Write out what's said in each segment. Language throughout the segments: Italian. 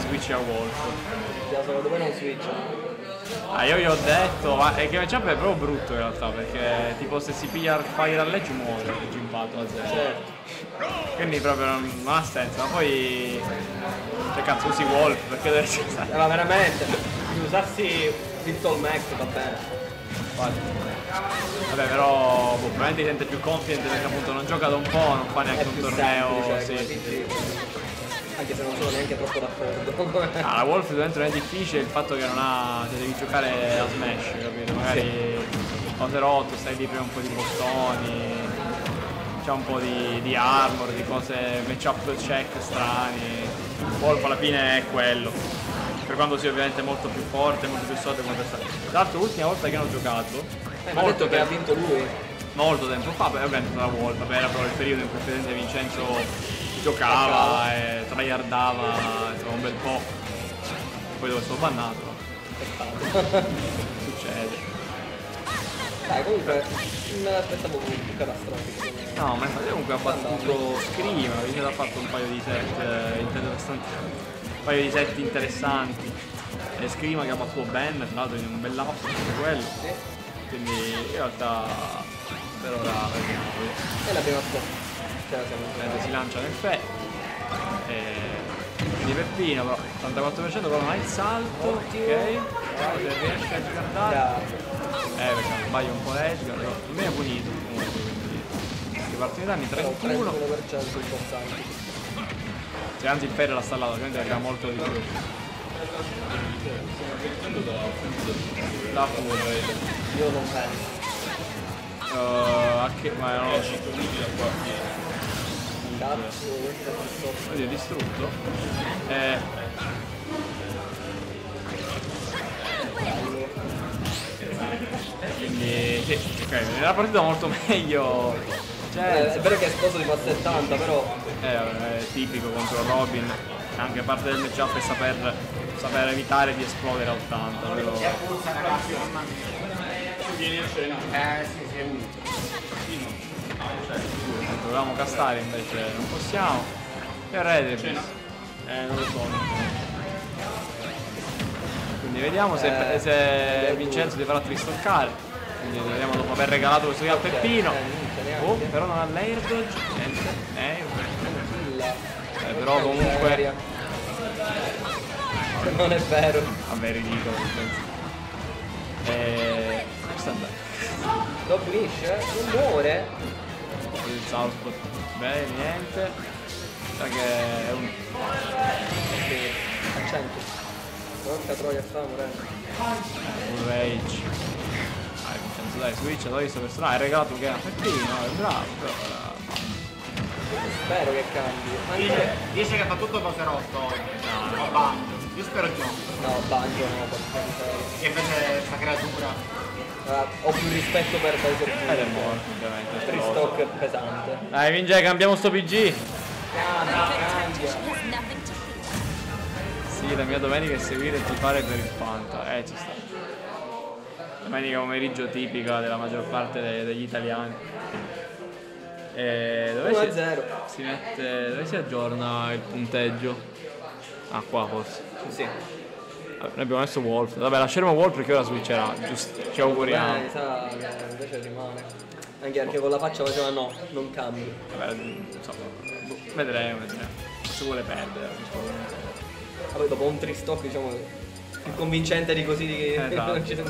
switch a Wolf. Secondo me non switch. Ah, io gli ho detto, ma è che matchup è proprio brutto in realtà, perché tipo se si piglia Fire a Ledge muore il gimpato a 0. Certo. Quindi proprio non ha senso, ma poi. Cioè cazzo usi Wolf perché deve essere. Ma veramente, usarsi Pistol Max va bene. Vabbè però probabilmente si sente più confident perché appunto non gioca da un po', non fa neanche un torneo. Sì. Anche se non sono neanche troppo d'accordo. Ah, la Wolf dentro è difficile il fatto che non ha. Cioè devi giocare a Smash, capito? Magari cose rotto, stai lì prima un po' di bottoni, c'è un po' di armor, di cose, matchup check strani. Wolf alla fine è quello. Per quanto sia ovviamente molto più forte, molto più soldo come personaggio. Tra l'altro l'ultima volta che hanno giocato. Mi ha detto che ha vinto lui. Molto tempo fa, beh ovviamente la Wolf, vabbè era proprio il periodo in cui il presidente Vincenzo giocava e tryhardava insomma un bel po'. Poi dove sono bannato. Succede. Dai, comunque non me l'aspettavo più catastrofico. No, ma infatti comunque ha battuto Scrima, quindi ha fatto un paio di set interessanti. Un paio di set interessanti. E Scrima che ha battuto Ben, tra l'altro in un bel up anche quello. Quindi in realtà per ora vediamo. E la prima scorsa. Si lancia nel fe. Quindi Peppino però 84% però non ha il salto. Ok. Se riesce a scartare. Perché sbaglio un po' l'Edgar, però non viene punito comunque, quindi si partono i danni 31%. Importante. Cioè, anzi il ferro l'ha stallato, ovviamente arriva molto di più. La fuga, vedi. Io non penso. A che. Ma non lo so. Cazzo, Vedi, è distrutto. Quindi sì, ok, era partita molto meglio. È vero che è esploso di passa 70, però. È tipico contro Robin. Anche parte del matchup è saper evitare di esplodere a 80. Però. Vieni a scena. Sì, è unito. Dovevamo castare invece non possiamo. E Redebis. Non lo so. Quindi vediamo se Vincenzo ti farà tristoccare. Quindi vediamo dopo aver regalato questo qui a Peppino. Oh, però non ha l'air dodge. Però comunque. Non è vero. Vabbè, ridicolo. Questo è bello. Lo finisce? Non muore? Il Southport. Bene, niente. Sa che è un. Accento. Porca troia, stava morendo. Un rage. Vincenzo dai, switch, l'ho visto personale, hai regalato che è Peppino, è bravo, però. Spero che cambi. Dice che fa tutto cose rotto oggi. No, Banjo. Io spero di no. No, Banjo no, Che invece sta creatura. Ho più rispetto per Bowser Ed è morto, ovviamente. Free stock pesante. Dai, Vince, cambiamo sto PG. Sì, la mia domenica è seguire e tifare per il Fanta. Ci sta. Domenica pomeriggio tipica della maggior parte degli italiani. Dove si aggiorna il punteggio? Ah, qua forse. Sì. Noi abbiamo messo Wolf. Vabbè, lasceremo Wolf perché ora switcherà, giusto? Ci auguriamo. Invece rimane. Anche perché con la faccia faceva no, non cambi. Vabbè, insomma, vedremo. Se vuole perdere. Ma poi dopo un tristock diciamo più convincente di così. Esatto.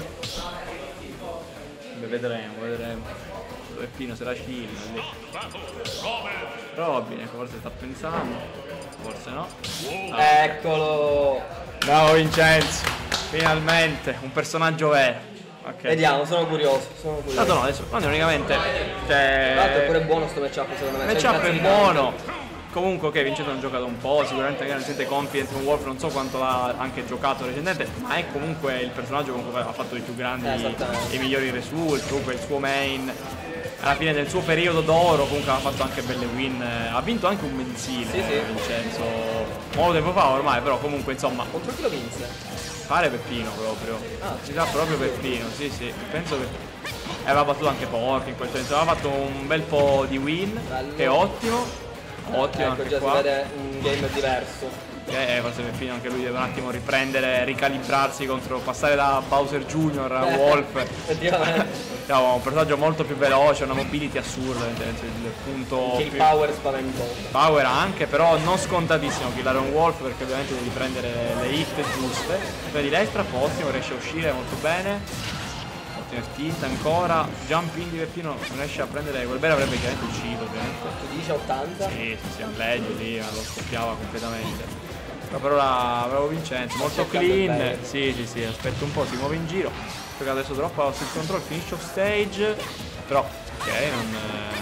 Vedremo. Peppino se la cilla lì. Robin, ecco, forse sta pensando. Forse no. Eccolo! Bravo Vincenzo, finalmente un personaggio vero. Okay. Vediamo, sono curioso. No, adesso non unicamente. Tra l'altro è pure buono sto matchup secondo me. Il matchup è buono. Comunque ok, Vincenzo non ha giocato un po', sicuramente non si sente confident con Wolf, non so quanto l'ha anche giocato recentemente, ma è comunque il personaggio comunque ha fatto i più grandi e migliori result, comunque il suo main. Alla fine del suo periodo d'oro comunque ha fatto anche belle win, ha vinto anche un mensile Vincenzo, molto tempo fa ormai, però comunque insomma. Contro chi lo vinse? Pare Peppino proprio, si sa proprio Peppino, sì, penso che aveva battuto anche Pork in quel senso, aveva fatto un bel po' di win, che è ottimo, Ecco, anche già qua. si vede un game diverso. Forse Peppino anche lui deve un attimo riprendere, ricalibrarsi contro, passare da Bowser Jr. a Wolf. Un personaggio molto più veloce, una mobility assurda, il punto il power spaventoso. Power anche, però non scontatissimo killare un Wolf, perché ovviamente devi prendere le hit giuste. Di destra, ottimo, riesce a uscire molto bene. Spint ancora, jump in di Peppino, non riesce a prendere quel bene, avrebbe chiaramente ucciso ovviamente. Tu dici 80? Sì, al leggio lì, lo scoppiava completamente. Però per ora bravo Vincenzo, molto clean. Sì, aspetta un po', si muove in giro. Perché adesso droppa il control, finish of stage. Però, ok, non.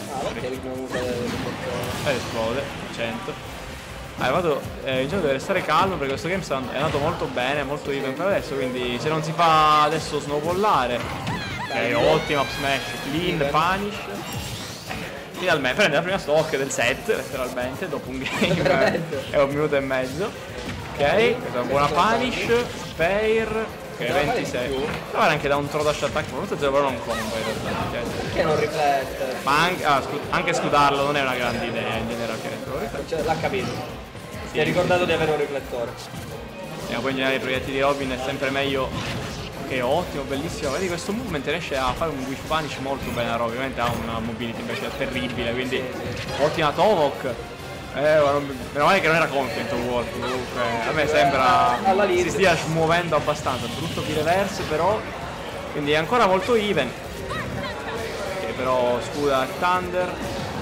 Esplode, 100. Vincenzo deve restare calmo perché questo game è andato molto bene, molto even per adesso, quindi se non si fa adesso snowballare. Ok, ottima up smash, clean, punish. Finalmente prende la prima stock del set, letteralmente, dopo un game è 1 minuto e mezzo. Ok, questa è una buona punish, fair, ok, 26. Però anche da un throw dash attack, forse però non combo in realtà. Perché non riflette? Ma anche scudarlo non è una grande idea in generale, cioè, l'ha capito. Si è ricordato di avere un riflettore. Poi in generale i proiettili di Robin è sempre meglio. Ok, ottimo, bellissimo. Vedi questo movement riesce a fare un whiff punish molto bene a Robin. Ovviamente ha una mobility invece terribile, quindi ottima Tovok. Meno male che non era confident Wolf. Comunque a me sembra si stia muovendo abbastanza. Brutto di reverse però. Quindi è ancora molto even. Ok, però scuda Thunder.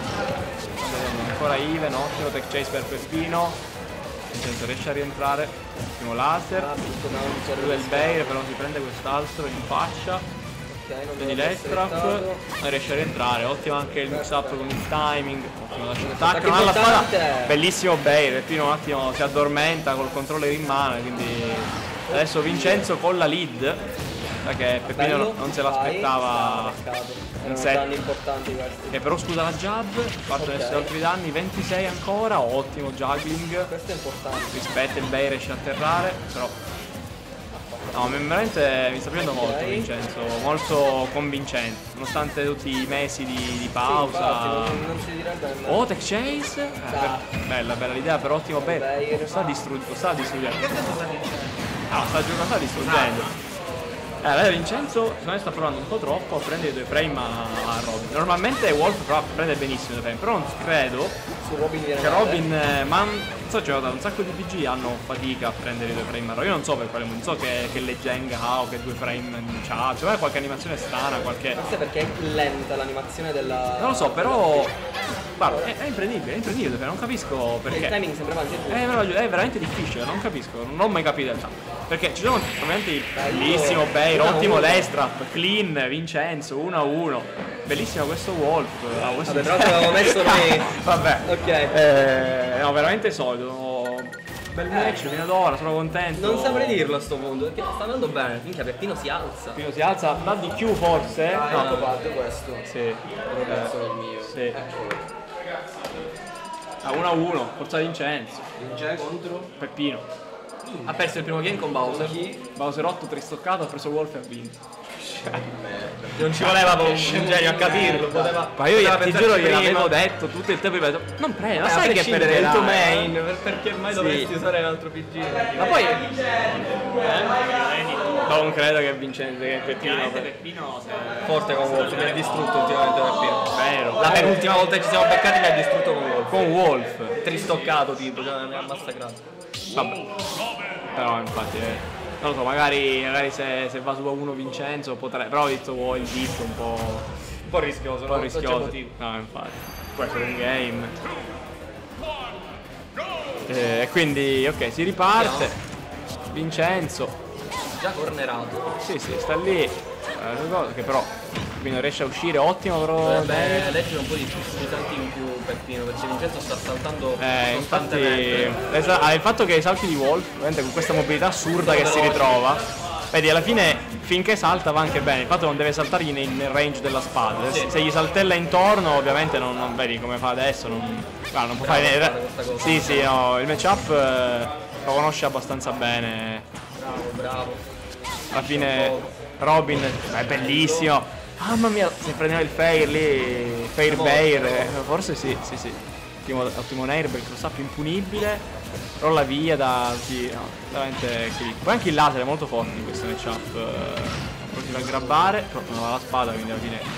Ancora even, ottimo tech chase per Peppino. Vincenzo riesce a rientrare, ottimo laser, lui è il Bair, però si prende quest'altro in faccia. Quindi l'Estraf non riesce a rientrare, ottimo anche il mix up con il timing, ottimo l'attacco, non ha la spada, bellissimo Bair, Peppino un attimo si addormenta col controller in mano, quindi adesso Vincenzo con la lead, perché Peppino non se l'aspettava un set. Danni importanti questi. E però scusa la jab, partono okay. Altri danni, 26 ancora, ottimo juggling. Questo è importante. Rispetta il Bay, riesce a atterrare, però. No, veramente mi sta piacendo molto Vincenzo, molto convincente, nonostante tutti i mesi di pausa. Sì, non si direbbe nemmeno. Oh, tech chase! Bella l'idea, però ottimo Bay. Lo sta distruggendo. Che cosa sta dicendo? Sta distruggendo. Vincenzo secondo me sta provando un po' troppo a prendere i 2 frame a Robin. Normalmente Wolf prende benissimo i 2 frame, però non credo che Robin, ma non so, c'è un sacco di PG hanno fatica a prendere i 2 frame a Robin. Io non so per quale motivo, non so che le Jenga o che 2 frame in chat, cioè qualche animazione strana, qualche. Forse perché è lenta l'animazione della. Non lo so, però. Guarda, è imprendibile, non capisco perché. Il timing sembrava anche giusto. È veramente difficile, non capisco, non ho mai capito in realtà. Perché ci sono ovviamente il bellissimo Bair, ottimo Lestrap, clean, Vincenzo, 1-1. Bellissimo questo Wolf. Vabbè, però ce l'avevo messo noi. Vabbè. Ok. No, veramente solido. Bel match fino ad ora, sono contento. Non saprei dirlo a sto punto, perché sta andando bene. Minchia, Peppino si alza. Peppino si alza, dà di Q forse? No, parte questo. Sì. Questo è il mio. Sì. 1-1, forza Vincenzo. Vince contro Peppino. Ha perso il primo game con Bowser. Bowser 8 tristoccato, ha preso Wolf e ha vinto. Non ci voleva un genio a capirlo, poteva. Ma io ti giuro gliel'avevo detto tutto il tempo, ripeto, non prendo, ma sai che perderà il tuo main, perché mai dovresti usare un altro PG? Ma poi non credo che Vincenzo, che Peppino forte con Wolf, mi ha distrutto ultimamente Peppino. Vero. La penultima volta che ci siamo beccati mi ha distrutto con Wolf. Con Wolf. Tristoccato tipo, cioè mi ha massacrato. Vabbè. Però infatti non lo so, magari se va su a 1 Vincenzo potrebbe. Però ho detto il dito un po' rischioso, no? No, infatti. Può essere un game. E quindi ok, si riparte. Vincenzo. Già cornerato. Sì, sta lì. Che però qui non riesce a uscire, ottimo però. Leggere un po' di salti in più Peppino, perché Vincenzo sta saltando infatti il fatto che i salti di Wolf, ovviamente con questa mobilità assurda che si ritrova, vedi alla fine finché salta va anche bene, il fatto che non deve saltargli nel range della spada, sì. Se gli saltella intorno ovviamente non vedi come fa adesso, non può fare niente. Sì, no, il matchup lo conosce abbastanza bene. Bravo. Alla fine Robin è bellissimo. Mamma mia, se prendeva il Fair lì, Fair Bair, forse sì. ottimo airbag, lo sa più impunibile, rolla via da così, no, veramente click. Poi anche il laser è molto forte in questo matchup, continua a grabbare, però non ha la spada, quindi alla fine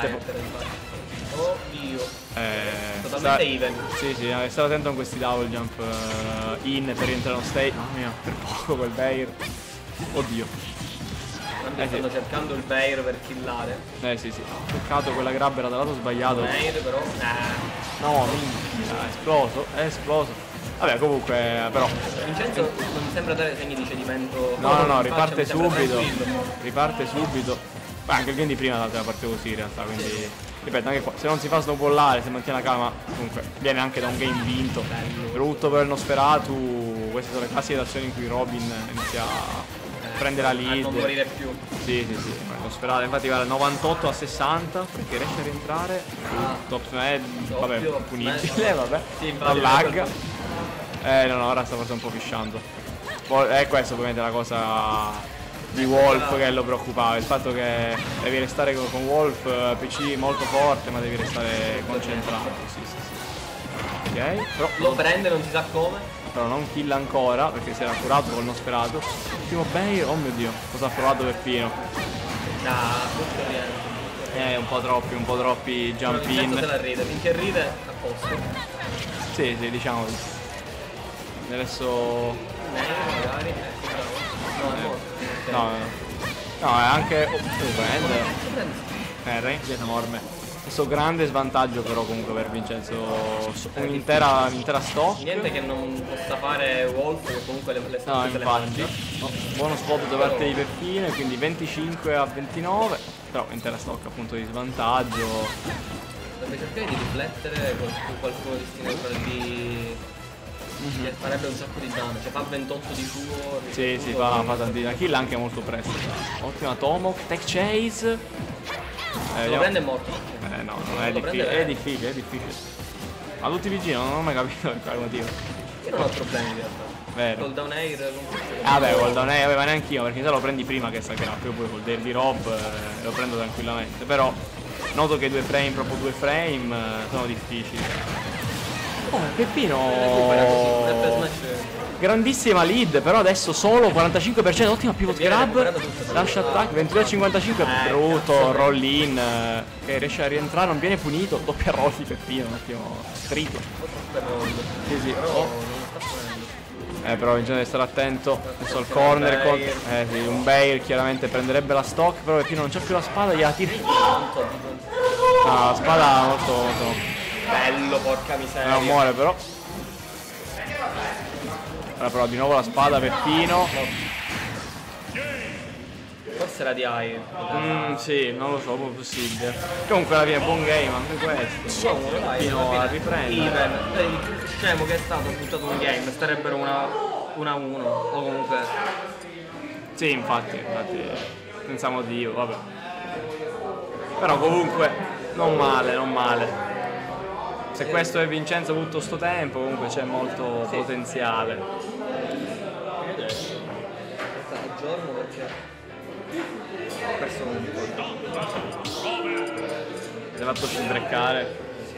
oddio. Totalmente even. Sì, stare attento con questi double jump in per rientrare uno stage. Mamma mia, per poco quel Bair. Oddio. Stanno cercando il Bair per killare. Sì. Peccato, quella grab era dal lato sbagliato. Bair però. No, minchia, è esploso. Vabbè, comunque, però. Vincenzo non mi sembra dare segni di cedimento. No, riparte subito. Riparte subito. Beh, anche il game di prima l'altra parte così in realtà, quindi. Ripeto, anche qua, se non si fa snowballare, se mantiene la calma, comunque viene anche da un game vinto. Brutto per il Nosferatu, queste sono le classiche azioni in cui Robin inizia a prendere la lead. A non morire più. Sì. Nosferatu, infatti guarda, 98 a 60, perché riesce a rientrare. Top smash, vabbè, punibile, vabbè. Sì, non lag. No, ora sta forse un po' fisciando. È questa ovviamente la cosa di Wolf che lo preoccupava, il fatto che devi restare con Wolf, PC molto forte, ma devi restare concentrato. Sì. Ok, però lo prende, non si sa come. Però non killa ancora, perché si era curato col Nosferatu. Ultimo Bair, oh mio dio, cosa ha provato Peppino? Un po' troppi jump in. Se la ride, finché ride a posto. Sì, diciamo. Adesso. Magari. No, è anche range enorme. Questo grande svantaggio però comunque per Vincenzo, un'intera stock. Niente che non possa fare Wolf, che comunque le stock se le mangia. Buono spot da parte di Peppino, quindi 25 a 29, però intera stock appunto di svantaggio. Dovrebbe cercare di riflettere con qualcuno di stile che farebbe un sacco di danno, cioè fa 28 di suo. Sì, fa tantissima kill anche molto presto. Ottima Tomok, tech chase. Lo prende è morto. No, non è difficile, è difficile. Ma tutti vicini non ho mai capito per quale motivo. Io non ho problemi in realtà. Vero. Col down air vabbè, col down air ma neanch'io, perché se lo prendi prima che sta grappa, io poi col Derby Rob lo prendo tranquillamente. Però noto che proprio due frame sono difficili. Oh, Peppino grandissima lead, però adesso solo 45%, ottima pivot grab, dash attack, 22-55, brutto, roll in, che riesce a rientrare, non viene punito, doppia roll di Peppino, un attimo, triplo. Sì. Però bisogna stare attento, adesso al corner, un Bair chiaramente prenderebbe la stock, però Peppino non c'ha più la spada, gliela tira. La spada molto bello, porca miseria. Non muore però. Allora però di nuovo la spada Peppino. Forse era di AI. Sì, non lo so, è possibile. Comunque alla fine buon game anche questo. Peppino a riprendere. Diciamo che è stato buttato un game, starebbero 1-1 o comunque. Sì, infatti, senza motivo, vabbè. Però comunque non male. Se questo è Vincenzo tutto sto tempo, comunque c'è molto potenziale. Aggiorno perché ho perso un po'. Si è fatto scimbreccare.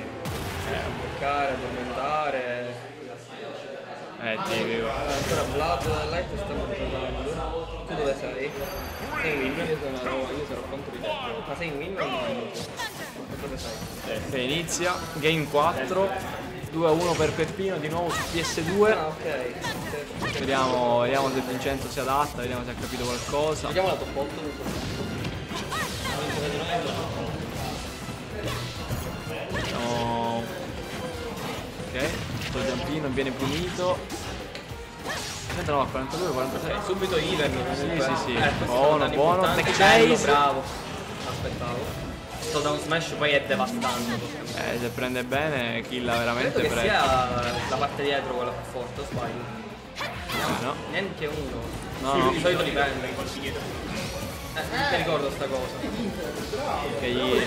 Addormentare. Tipico. Ancora Vlad e Light stanno giocando. Tu dove sei? Sei in win? Io sono contro di te. Ma sei in win o in dove sei? Se inizia, game 4, 2-1 per Peppino, di nuovo su PS2. Ah, ok. Vediamo se Vincenzo si adatta, vediamo se ha capito qualcosa. Vediamo la top 8. No. Ok, questo giampino viene punito. 39 a 42, 46. Subito even. Sì. Buono. Tech chase. Bravo. Aspettavo. Sto down smash poi è devastante. Se prende bene, killa veramente presto. presto. Sia la parte dietro quella più forte, o sbaglio? No. Neanche uno. No. Di solito dipende. Non mi ricordo sta cosa. Ok.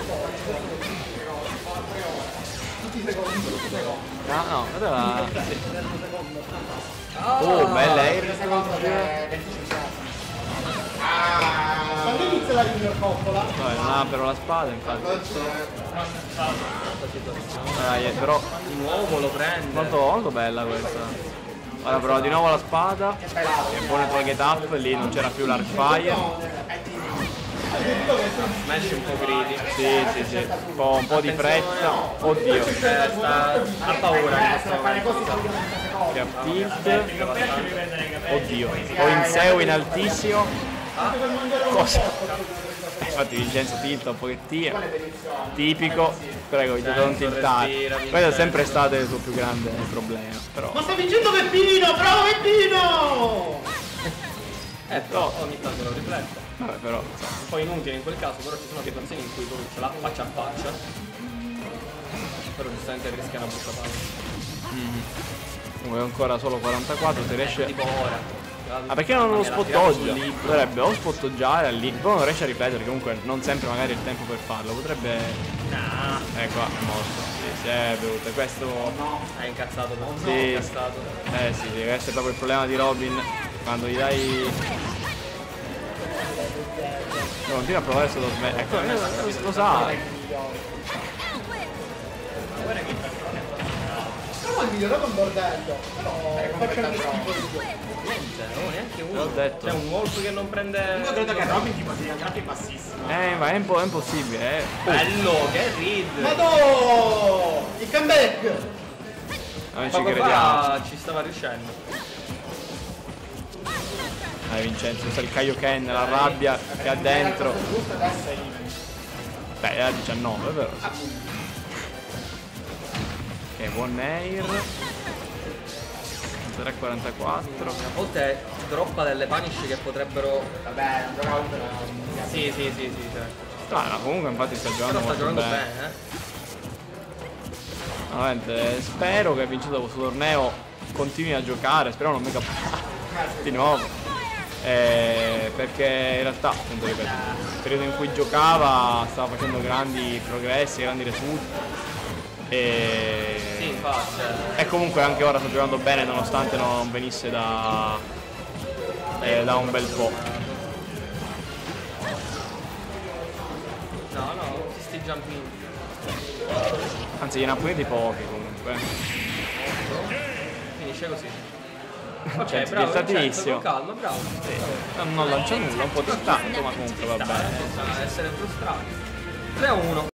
No, guarda. Oh, bella air. Quando inizia della Junior Coppola. Vabbè, non ha però la spada, infatti. Però Di nuovo lo prende. molto bella questa. Ora prova di nuovo la spada. E poi nel target up, lì non c'era più l'arc fire. Smash un po' greedy. Sì. Un po' di fretta. Oddio. Ha paura in questo momento. Che ha tilt. Oddio. Poi in Seu in altissimo. Cosa? Infatti Vincenzo tilta un pochettino. Tipico. Prego, vi dovete non tiltare. Questo è sempre stato il suo più grande problema. Però. Ma sta vincendo Peppino! Bravo Peppino! Però ogni tanto lo riflette. Vabbè, però. Un po' inutile in quel caso, però ci sono situazioni in cui tu ce l'ha faccia a faccia. Però giustamente rischia una brutta palla. Comunque ancora solo 44, se riesce. Tipo ora. Ah, perché non lo spottoggia? Dovrebbe o spottoggiare lì, poi non riesce a ripetere, comunque non sempre magari il tempo per farlo, potrebbe. Ecco, è morto. Si è bevuto. Questo. No, è incazzato per Sì. incazzato. Sì, deve essere proprio il problema di Robin. Quando gli dai. No, continua a provare solo smettere. Ecco, lo sa. Siamo al migliorato un bordello. Però faccio anche schifo io. Niente, no, neanche uno. L'ho detto. C'è un Wolf che non prende. Io credo che Robin tipo sia anche bassissimo. Ma è impossibile, Bello, che read! Madò! Il comeback! Noi ci Poco crediamo. fa ci stava riuscendo. Vincenzo, usa il Kaioken, la rabbia che ha dentro. Beh, era 19 però. Ok, buon air. 3,44. A volte droppa delle punish che potrebbero. Vabbè, non giocavo per Sì, certo. No, comunque infatti sta giocando Però sta molto giocando bene. bene, Veramente, spero che Vincenzo questo torneo continui a giocare, spero non mega di nuovo. Perché in realtà, appunto ripeto, nel periodo in cui giocava stava facendo grandi progressi, grandi risultati. Sì, infatti. E comunque anche ora sta giocando bene nonostante non venisse da un bel po'. No, questi jumping. Anzi, gliene ha puniti pochi comunque. Finisce così. Ok, Ok, bravo, stiltatissimo. con calma, bravo. Non lancia nulla, un po' distratto, ma comunque va bene. Essere frustrati. 3-1.